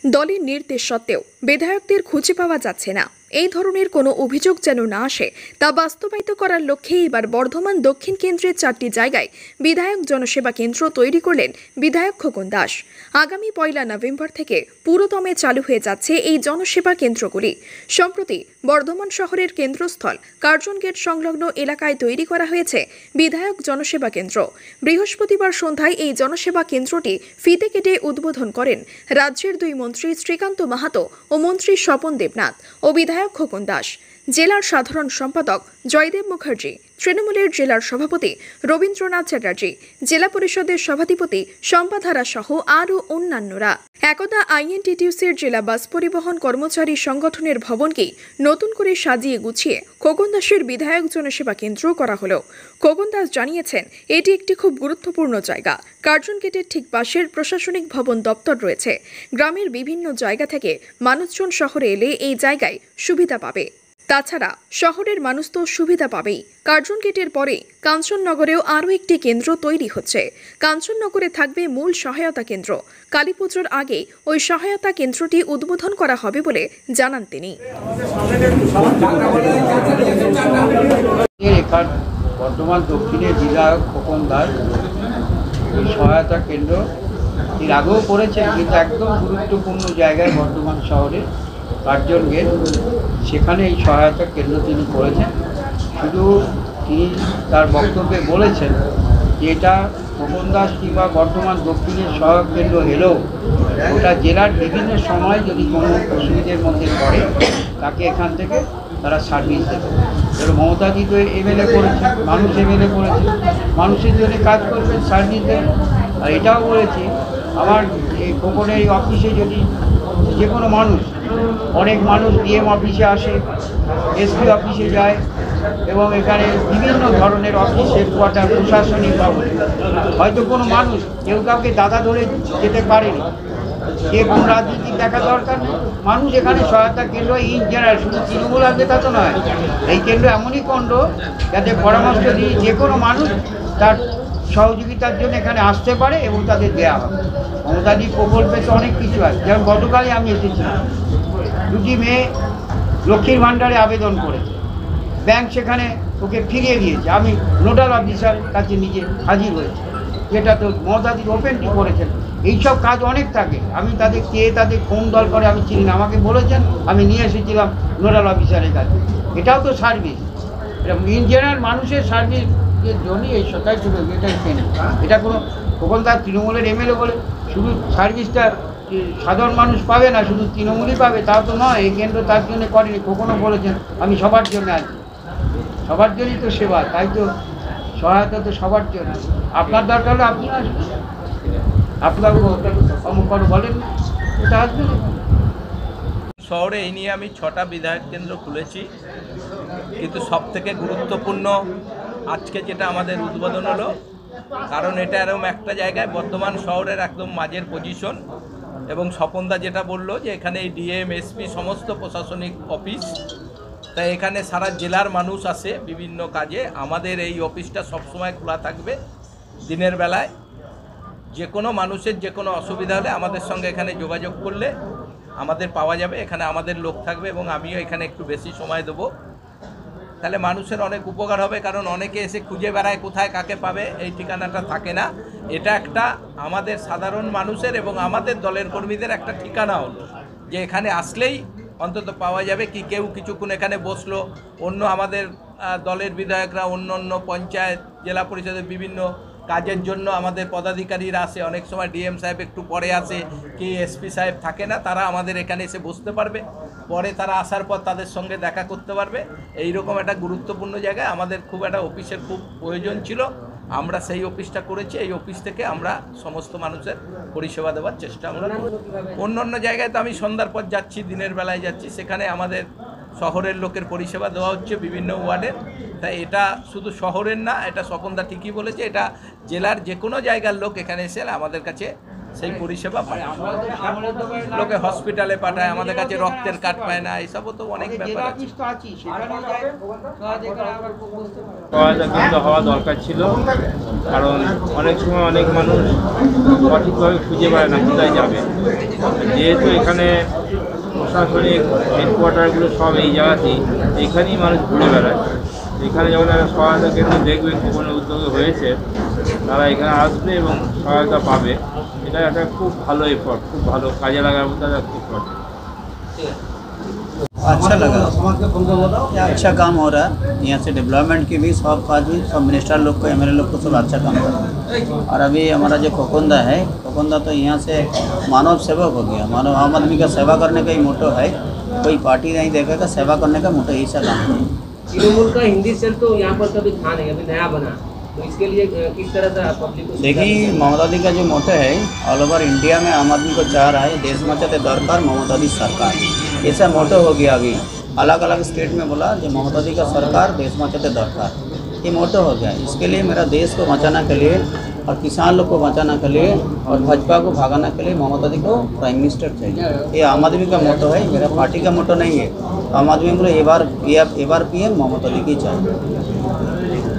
দলের নির্দেশ সত্ত্বেও বিধায়কদের খুঁজে পাওয়া যাচ্ছে না। এই ধরনের কোনো অভিযোগ যেন না আসে তা বাস্তবায়িত করার লক্ষ্যে এবার বর্ধমান দক্ষিণ কেন্দ্রের 4টি জায়গায় বিধায়ক জনসেবা কেন্দ্র তৈরি করলেন বিধায়ক খোকন দাস। আগামী 1 নভেম্বর থেকে পুরোদমে চালু হয়ে যাচ্ছে এই জনসেবা কেন্দ্রগুলি। সম্প্রতি বর্ধমান শহরের কেন্দ্রস্থল কার্জন গেট সংলগ্ন এলাকায় তৈরি করা হয়েছে বিধায়ক জনসেবা কেন্দ্র। বৃহস্পতিবার সন্ধ্যায় এই জনসেবা কেন্দ্রটি ফিতে কেটে উদ্বোধন করেন রাজ্যের 2 মন্ত্রী শ্রীকান্ত মাহাতো ও মন্ত্রী স্বপন দেবনাথ ও বিধায়ক খোকন দাস। জেলার সাধারণ সম্পাদক জয়দেব মুখার্জি, তৃণমূলের জেলার সভাপতি রবীন্দ্রনাথ চ্যাটার্জি, জেলা পরিষদের সভাধিপতি সম্পাধারা সহ আরও অন্যান্যরা। একদা আইএনটিটিউসির জেলা বাস পরিবহন কর্মচারী সংগঠনের ভবনকেই নতুন করে সাজিয়ে গুছিয়ে খোকন দাসের বিধায়ক জনসেবা কেন্দ্র করা হলো। খোকন দাস জানিয়েছেন, এটি একটি খুব গুরুত্বপূর্ণ জায়গা। কার্জন গেটের ঠিক পাশের প্রশাসনিক ভবন দপ্তর রয়েছে। গ্রামের বিভিন্ন জায়গা থেকে মানুষজন শহরে এলে এই জায়গায় সুবিধা পাবে। তাছাড়া শহরের মানুষ তো সুবিধা পাবেই। কার্জন গেটের পরে কাঞ্চননগরেও আরও একটি কেন্দ্র তৈরি হচ্ছে। কাঞ্চননগরে থাকবে মূল সহায়তা কেন্দ্র। কালীপুজোর আগে ওই সহায়তা কেন্দ্রটি উদ্বোধন করা হবে বলে জানান তিনি। বর্ধমান দক্ষিণের বিধায়ক খোকন দাস এই সহায়তা কেন্দ্র এর আগেও করেছেন, কিন্তু একদম গুরুত্বপূর্ণ জায়গায় বর্ধমান শহরে কার্জন গেট, সেখানে এই সহায়তা কেন্দ্র তিনি করেছেন। শুধু তিনি তার বক্তব্যে বলেছেন যে এটা খোকন দাস কিংবা বর্ধমান দক্ষিণের সহায়ক কেন্দ্র এলেও ওটা জেলার বিভিন্ন সময় যদি কোনো অসুবিধের মধ্যে পড়ে তাকে এখান থেকে তারা সার্ভিস দেবে। এবার মমতাদি তো এমএলএ করেছেন, মানুষ এমএলএ করেছেন, মানুষের জন্য কাজ করবেন, সার্ভিস দেবেন। আর এটাও বলেছি, আমার এই খোকনের এই অফিসে যদি যে কোনো মানুষ, অনেক মানুষ ডিএম অফিসে আসে, এসপি অফিসে যায় এবং এখানে বিভিন্ন ধরনের অফিস, হেডকোয়ার্টার, প্রশাসনিক ভবন, হয়তো কোনো মানুষ কেউ কাউকে দাদা ধরে যেতে পারেনি, যে কোনো রাজনীতি দেখা দরকার নেই। মানুষ এখানে সহায়তা কেন্দ্র ইন জেনারেল, শুধু তৃণমূল আসবে তা তো নয়, এই কেন্দ্র এমনই কেন্দ্র যাতে পরামর্শ দিয়ে যে কোনো মানুষ তার সহযোগিতার জন্য এখানে আসতে পারে এবং তাদের দেওয়া হবে। মমতাদি প্রকল্পে তো অনেক কিছু আছে, যেমন গতকালই আমি এসেছিলাম, 2টি মেয়ে লক্ষ্মীর ভাণ্ডারে আবেদন করেছে, ব্যাংক সেখানে ওকে ফিরিয়ে দিয়েছে। আমি নোডাল অফিসার কাছে নিজে হাজির হয়েছি, যেটা তো মমতাদি ওপেনটি করেছেন। এইসব কাজ অনেক থাকে, আমি তাদের তাদের কোন দল করে আমি চিনি না, আমাকে বলেছেন, আমি নিয়ে এসেছিলাম নোডাল অফিসারের কাছে। এটাও তো সার্ভিস, এটা ইন জেনারেল মানুষের সার্ভিসের জন্যই এই সরকার ছিল, এটাই কেন এটা কোনো খোকন দাস তৃণমূলের এমএলএ বলে শুধু সার্ভিসটা সাধারণ মানুষ পাবে না, শুধু তৃণমূলই পাবে তাও তো নয়। এই কেন্দ্র তার জন্য করেনি, কখনও বলেছেন আমি সবার জন্য আছি, সবার জন্যই তো সেবা, তাই তো সহায়তা তো সবার জন্য। আপনার দরকার হলে আপনি আসবেন, আপনার অমুক বলেন ওটা আসবেন। শহরে এই নিয়ে আমি 6টা বিধায়ক কেন্দ্র খুলেছি, কিন্তু সবথেকে গুরুত্বপূর্ণ আজকে যেটা আমাদের উদ্বোধন হলো, কারণ এটা এরকম একটা জায়গায় বর্ধমান শহরের একদম মাঝের পজিশন। এবং স্বপনদা যেটা বললো যে এখানে এই ডিএম, এসপি সমস্ত প্রশাসনিক অফিস, তাই এখানে সারা জেলার মানুষ আসে বিভিন্ন কাজে। আমাদের এই অফিসটা সবসময় খোলা থাকবে দিনের বেলায়। যে কোনো মানুষের যে কোনো অসুবিধা হলে আমাদের সঙ্গে এখানে যোগাযোগ করলে আমাদের পাওয়া যাবে। এখানে আমাদের লোক থাকবে এবং আমিও এখানে একটু বেশি সময় দেবো, তাহলে মানুষের অনেক উপকার হবে। কারণ অনেকে এসে খুঁজে বেড়ায় কোথায় কাকে পাবে, এই ঠিকানাটা থাকে না। এটা একটা আমাদের সাধারণ মানুষের এবং আমাদের দলের কর্মীদের একটা ঠিকানা হলো, যে এখানে আসলেই অন্তত পাওয়া যাবে। কি কেউ কিছুক্ষণ এখানে বসলো, অন্য আমাদের দলের বিধায়করা অন্য অন্য পঞ্চায়েত, জেলা পরিষদের বিভিন্ন কাজের জন্য আমাদের পদাধিকারীরা আসে, অনেক সময় ডিএম সাহেব একটু পরে আসে, কি এসপি সাহেব থাকে না, তারা আমাদের এখানে এসে বসতে পারবে। পরে তারা আসার পর তাদের সঙ্গে দেখা করতে পারবে। এইরকম একটা গুরুত্বপূর্ণ জায়গায় আমাদের খুব একটা অফিসের খুব প্রয়োজন ছিল, আমরা সেই অফিসটা করেছি। এই অফিস থেকে আমরা সমস্ত মানুষের পরিষেবা দেওয়ার চেষ্টা আমরা। অন্য অন্য জায়গায় তো আমি সন্ধ্যার পর যাচ্ছি, দিনের বেলায় যাচ্ছি, সেখানে আমাদের শহরের লোকের পরিষেবা দেওয়া হচ্ছে বিভিন্ন ওয়ার্ডের। তাই এটা শুধু শহরের না, এটা স্বপনদা ঠিকই বলেছে, এটা জেলার যে কোনো জায়গার লোক এখানে এসে আমাদের কাছে সেই পরিষেবা পায়। লোকে হসপিটালে পাঠায়, আমাদের কাছে রক্তের কার্ড পায় না, এইসবও তো অনেক ব্যাপার আছে। সহায়তা কেন্দ্র হওয়া দরকার ছিল, কারণ অনেক সময় অনেক মানুষ সঠিকভাবে খুঁজে পায় না কোথায় যাবে। যেহেতু এখানে প্রশাসনিক হেডকোয়ার্টারগুলো সব এই জায়গাতেই, এখানেই মানুষ ঘুরে বেড়ায়। এখানে যখন একটা সহায়তা কেন্দ্র দেখবে কোনো উদ্যোগে হয়েছে, তারা এখানে আসবে এবং সহায়তা পাবে। এটা একটা খুব ভালো এফর্ট, খুব ভালো কাজে লাগার মতো একটা এফর্ট। अच्छा लगा, ये अच्छा काम हो रहा है। यहाँ से डेवलपमेंट की भी सब काज भी सब मिनिस्टर लोग को, एमएलए लोग को सब अच्छा काम कर रहे हैं। और अभी हमारा जो कोकुंदा है, कोकुंदा तो यहाँ से मानव सेवक हो गया। मानव आम आदमी का सेवा करने का ही मोटो है, कोई पार्टी नहीं देखेगा, सेवा करने का मोटो यही सा काम है। तृणमूल का हिंदी सेल तो यहाँ पर कभी था नहीं, अभी नया बना, तो इसके लिए किस तरह से पब्लिक को देखिए, ममता दी का जो मोटो है, ऑल ओवर इंडिया में आम आदमी को चाह रहा है, देश बचाते दरकार ममता दी सरकार, ऐसा मोटो हो गया। अभी अलग अलग स्टेट में बोला जो ममता दी का सरकार, देश बचाते दरकार, ये मोटो हो गया। इसके लिए मेरा देश को बचाने के लिए और किसान लोग को बचाने के लिए और भाजपा को भगाने के लिए ममता दी को प्राइम मिनिस्टर चाहिए। ये आम आदमी का मोटो है, मेरा पार्टी का मोटो नहीं है। आम आदमी को ये बार पीएम ममता दी की चाहिए।